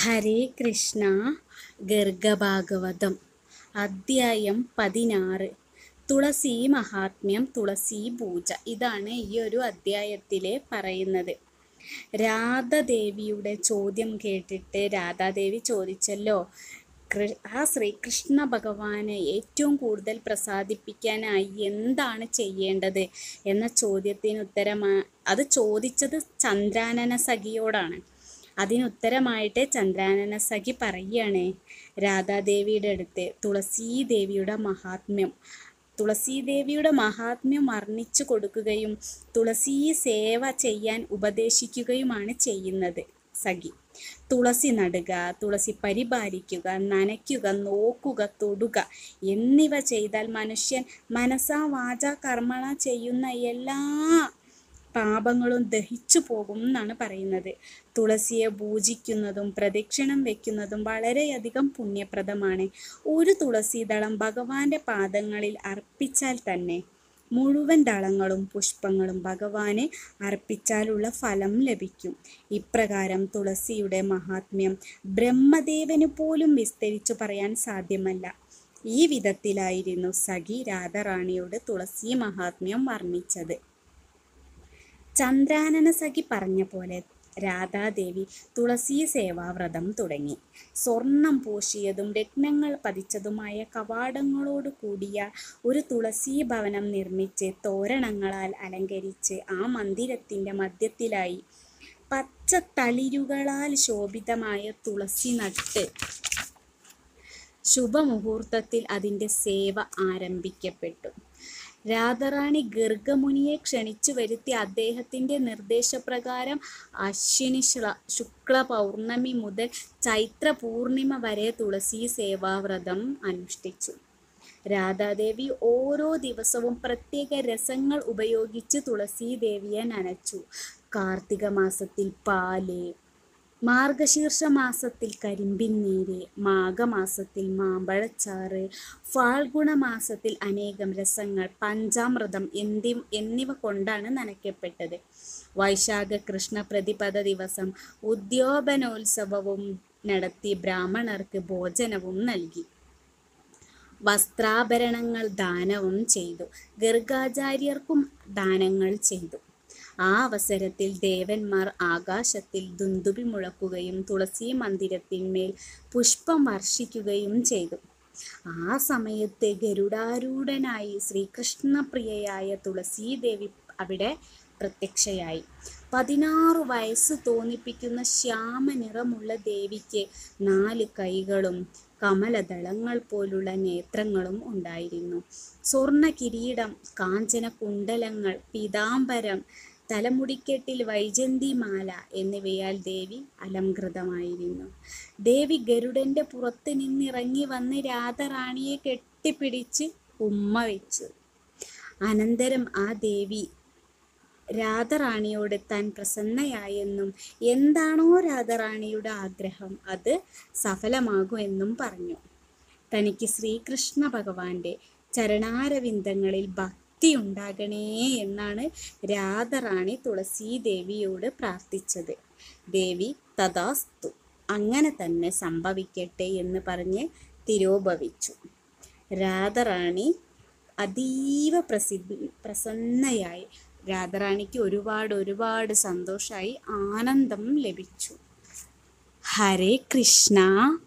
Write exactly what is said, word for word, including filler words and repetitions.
ഹരേ കൃഷ്ണ. ഗർഗഭാഗവതം അദ്ധ്യായം പതിനാറ്. തുളസി മഹാത്മ്യം, തുളസി പൂജ. ഇതാണ് ഈ ഒരു അദ്ധ്യായത്തിൽ പറയുന്നത്. രാധാദേവിയുടെ ചോദ്യം കേട്ടിട്ട് രാധാദേവി ചോദിച്ചല്ലോ, ആ ശ്രീകൃഷ്ണ ഭഗവാനെ ഏറ്റവും കൂടുതൽ പ്രസാദിപ്പിക്കാനായി എന്താണ് ചെയ്യേണ്ടത് എന്ന ചോദ്യത്തിന് ഉത്തരമായി അത് ചോദിച്ചത് ചന്ദ്രാനന സഖിയോടാണ്. അതിനുത്തരമായിട്ട് ചന്ദ്രാനന സഖി പറയുകയാണ് രാധാദേവിയുടെ അടുത്ത് തുളസീദേവിയുടെ മഹാത്മ്യം തുളസീദേവിയുടെ മഹാത്മ്യം വർണ്ണിച്ചു കൊടുക്കുകയും തുളസി സേവ ചെയ്യാൻ ഉപദേശിക്കുകയുമാണ് ചെയ്യുന്നത് സഖി. തുളസി നടുക, തുളസി പരിപാലിക്കുക, നനയ്ക്കുക, നോക്കുക, തൊടുക എന്നിവ ചെയ്താൽ മനുഷ്യൻ മനസാ വാച കർമ്മണ ചെയ്യുന്ന എല്ലാ പാപങ്ങളും ദഹിച്ചു പോകും എന്നാണ് പറയുന്നത്. തുളസിയെ പൂജിക്കുന്നതും പ്രദക്ഷിണം വെക്കുന്നതും വളരെയധികം പുണ്യപ്രദമാണ്. ഒരു തുളസീദളം ഭഗവാന്റെ പാദങ്ങളിൽ അർപ്പിച്ചാൽ തന്നെ മുഴുവൻ ദളങ്ങളും പുഷ്പങ്ങളും ഭഗവാന് അർപ്പിച്ചാലുള്ള ഫലം ലഭിക്കും. ഇപ്രകാരം തുളസിയുടെ മഹാത്മ്യം ബ്രഹ്മദേവന് പോലും വിസ്തരിച്ചു പറയാൻ സാധ്യമല്ല. ഈ വിധത്തിലായിരുന്നു സഖി രാധാറാണിയോട് തുളസി മഹാത്മ്യം വർണ്ണിച്ചത്. ചന്ദ്രാനന സഖി പറഞ്ഞ പോലെ രാധാദേവി തുളസി സേവാവ്രതം തുടങ്ങി. സ്വർണം പൂശിയതും രത്നങ്ങൾ പതിച്ചതുമായ കവാടങ്ങളോട് കൂടിയ ഒരു തുളസി ഭവനം നിർമ്മിച്ച് തോരണങ്ങളാൽ അലങ്കരിച്ച് ആ മന്ദിരത്തിൻ്റെ മധ്യത്തിലായി പച്ച തളിരുകളാൽ ശോഭിതമായ തുളസി നട്ട് ശുഭമുഹൂർത്തത്തിൽ അതിൻ്റെ സേവ ആരംഭിക്കപ്പെട്ടു. രാധാറാണി ഗർഗമുനിയെ ക്ഷണിച്ചു വരുത്തി അദ്ദേഹത്തിൻ്റെ നിർദ്ദേശപ്രകാരം അശ്വിനി ശുക്ല പൗർണമി മുതൽ ചൈത്ര പൂർണിമ വരെ തുളസി സേവാവ്രതം അനുഷ്ഠിച്ചു. രാധാദേവി ഓരോ ദിവസവും പ്രത്യേക രസങ്ങൾ ഉപയോഗിച്ച് തുളസീദേവിയെ നനച്ചു. കാർത്തിക മാസത്തിൽ പാല്, മാർഗശീർഷ മാസത്തിൽ കരിമ്പിൻ നീര്, മാഘമാസത്തിൽ മാമ്പഴച്ചാറ്, ഫാൽഗുണ മാസത്തിൽ അനേകം രസങ്ങൾ, പഞ്ചാമൃതം എന്നി എന്നിവ കൊണ്ടാണ് നനയ്ക്കപ്പെട്ടത്. വൈശാഖ കൃഷ്ണ പ്രതിപദ ദിവസം ഉദ്യോപനോത്സവവും നടത്തി ബ്രാഹ്മണർക്ക് ഭോജനവും നൽകി. വസ്ത്രാഭരണങ്ങൾ ദാനവും ചെയ്തു. ഗർഗാചാര്യർക്കും ദാനങ്ങൾ ചെയ്തു. ആ അവസരത്തിൽ ദേവന്മാർ ആകാശത്തിൽ ദുന്ദുബി മുഴക്കുകയും തുളസി മന്ദിരത്തിന്മേൽ പുഷ്പം വർഷിക്കുകയും ചെയ്തു. ആ സമയത്ത് ഗരുഡാരൂഢനായി ശ്രീകൃഷ്ണപ്രിയയായ തുളസീദേവി അവിടെ പ്രത്യക്ഷയായി. പതിനാറ് വയസ്സ് തോന്നിപ്പിക്കുന്ന ശ്യാമനിറമുള്ള ദേവിക്ക് നാല് കൈകളും കമലദളങ്ങൾ പോലുള്ള നേത്രങ്ങളും ഉണ്ടായിരുന്നു. സ്വർണ്ണ കിരീടം, കാഞ്ചന കുണ്ടലങ്ങൾ, പീതാംബരം, തലമുടിക്കെട്ടിൽ വൈജന്തിമാല എന്നിവയാൽ ദേവി അലംകൃതമായിരുന്നു. ദേവി ഗരുഡന്റെ പുറത്ത് നിന്നിറങ്ങി വന്ന് രാധാറാണിയെ കെട്ടിപ്പിടിച്ച് ഉമ്മ വെച്ചു. അനന്തരം ആ ദേവി രാധാറാണിയോട് താൻ പ്രസന്നയായെന്നും എന്താണോ രാധാറാണിയുടെ ആഗ്രഹം അത് സഫലമാകുമെന്നും പറഞ്ഞു. തനിക്ക് ശ്രീകൃഷ്ണ ഭഗവാന്റെ ചരണാരവിന്ദങ്ങളിൽ ഭക്തി ഉണ്ടാകണേ എന്നാണ് രാധാറാണി തുളസീദേവിയോട് പ്രാർത്ഥിച്ചത്. ദേവി തഥാസ്തു, അങ്ങനെ തന്നെ സംഭവിക്കട്ടെ എന്ന് പറഞ്ഞ് തിരോഭവിച്ചു. രാധാറാണി അതീവ പ്രസിദ്ധ പ്രസന്നയായി. രാധാറാണിക്ക് ഒരുപാട് ഒരുപാട് സന്തോഷമായി, ആനന്ദം ലഭിച്ചു. ഹരേ കൃഷ്ണ.